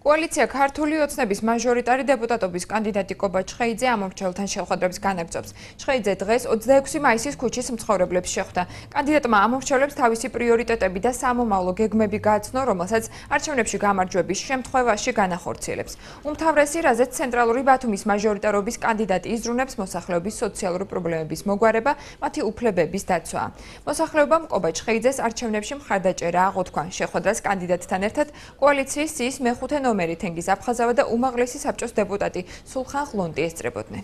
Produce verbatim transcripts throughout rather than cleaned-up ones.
კოალიცია ქართული ოცნების მაჟორიტარი დეპუტატობის კანდიდატი კობა ჩხეიძე ამომრჩევლებთან შეხვედრებს განაგრძობს. ჩხეიძე დღეს ოცდაექვსი მაისის ქუჩის მცხოვრებლებს შეხვდა. კანდიდატმა ამომრჩევლებს თავისი პრიორიტეტები და სამომავლო გეგმები გააცნო, რომელსაც არჩევნებში გამარჯვების შემთხვევაში განახორციელებს. უმთავრესი, რაზეც ცენტრალური ბათუმის მაჟორიტარობის კანდიდატი იზრუნებს, მოსახლეობის სოციალური პრობლემების მოგვარება, მათი უფლებების დაცვა. მოსახლეობამ კობა ჩხეიძეს არჩევნებში მხარდაჭერა აღუთქვა. შეხვედრას კანდიდატთან ერთად კოალიციის სიის მეხუთე ნომერი თენგიზ აფხაზავა და უმაღლესი საბჭოს დეპუტატი სულხან ღლონტი ესწრებოდნენ.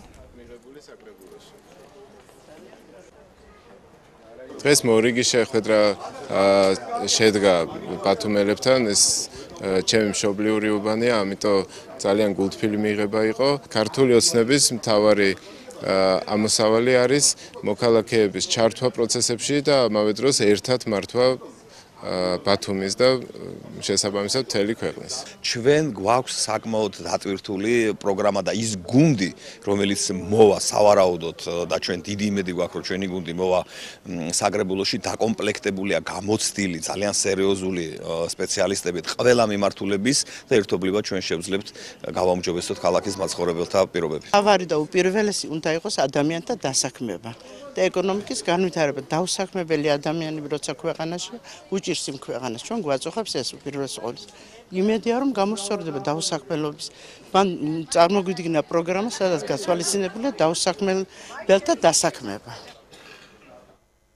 დღეს მორიგი შეხვედრა შედგა ბათუმელებთან, ეს ჩემი მშობლიური უბანია, ამიტომ ძალიან გულთბილი მიღება იყო. ქართული ოცნების მთავარი ამოსავალი არის მოქალაქეების ჩართვა პროცესებში და ამავე დროს ერთად მართვა ბათუმის და შესაბამისად მთელი ქვეყნის. ჩვენ გვაქვს საკმაოდ დატვირთული პროგრამა და ის გუნდი, რომელიც მოვა სავარაუდოდ და ჩვენ დიდი იმედი გვაქვს, რომ ჩვენი გუნდი მოვა საგრებულოში დაკომპლექტებულია, გამოცდილი, ძალიან სერიოზული სპეციალისტებით ყველა მიმართულების და ერთობლივად ჩვენ შევძლებთ გავაუმჯობესოთ ქალაქის მაცხოვრებელთა პირობები. თავარი და უპირველესი უნდა იყოს ადამიანთა დასაქმება და ეკონომიკის განვითარება. დაუსაქმებელი ადამიანები როცა ქვეყანაში უჭირს იმ ქვეყანას, ჩვენ გვაწუხებს ეს უპირველეს ყოვლისა. იმედია რომ გამოსწორდება დაუსაქმებლობის. მან წარმოგვიდგინა პროგრამა, სადაც გათვალისწინებულია დაუსაქმებელთა დასაქმება.